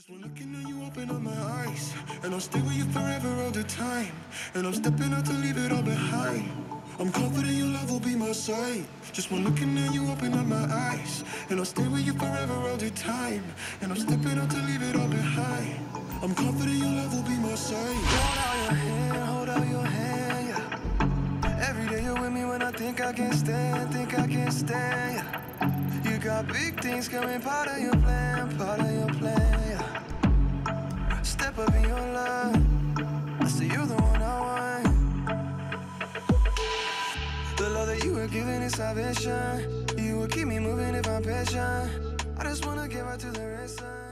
When looking at you, open up my eyes, and I'll stay with you forever all the time. And I'm stepping out to leave it all behind. I'm confident your love will be my side. Just when looking at you, open up my eyes, and I'll stay with you forever all the time. And I'm stepping out to leave it all behind. I'm confident your love will be my side. Hold out your hand, yeah. Every day you're with me when I think I can't stand, yeah. You got big things coming, part of your plan, yeah. Step up in your love, I say you're the one I want. The love that you were giving is salvation. You will keep me moving if I'm patient. I just wanna give out to the rest.